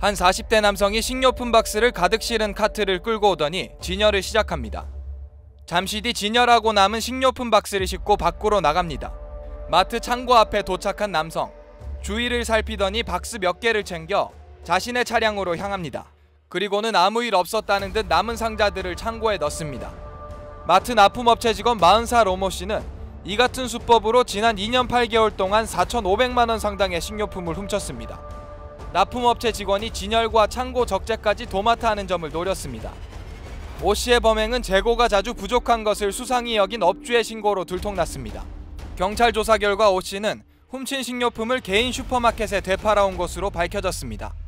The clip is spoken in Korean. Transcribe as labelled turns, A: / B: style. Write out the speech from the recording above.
A: 한 40대 남성이 식료품 박스를 가득 실은 카트를 끌고 오더니 진열을 시작합니다. 잠시 뒤 진열하고 남은 식료품 박스를 싣고 밖으로 나갑니다. 마트 창고 앞에 도착한 남성. 주위를 살피더니 박스 몇 개를 챙겨 자신의 차량으로 향합니다. 그리고는 아무 일 없었다는 듯 남은 상자들을 창고에 넣습니다. 마트 납품업체 직원 40살 오모 씨는 이 같은 수법으로 지난 2년 8개월 동안 4,500만 원 상당의 식료품을 훔쳤습니다. 납품업체 직원이 진열과 창고 적재까지 도맡아 하는 점을 노렸습니다. 오 씨의 범행은 재고가 자주 부족한 것을 수상히 여긴 업주의 신고로 들통났습니다. 경찰 조사 결과 오 씨는 훔친 식료품을 개인 슈퍼마켓에 되팔아온 것으로 밝혀졌습니다.